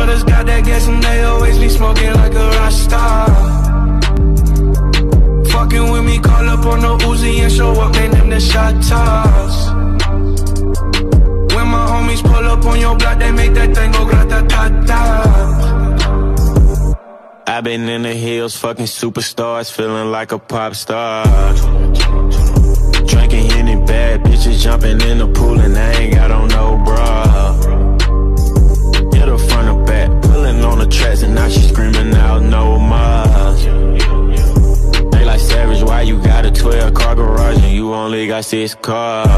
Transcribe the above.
brothers got that gas and they always be smoking like a Rasta. Fucking with me, call up on the Uzi and show up, man, them the shot toss. When my homies pull up on your block, they make that thing go grata-ta-ta. I've been in the hills, fucking superstars, feeling like a pop star. Drinking Henny, bad bitches jumping in the pool and I ain't got on no bra. Hit her front or back, pulling on the tracks and now she screaming out no more. They like Savage, why you got a 12-car garage and you only got 6 cars?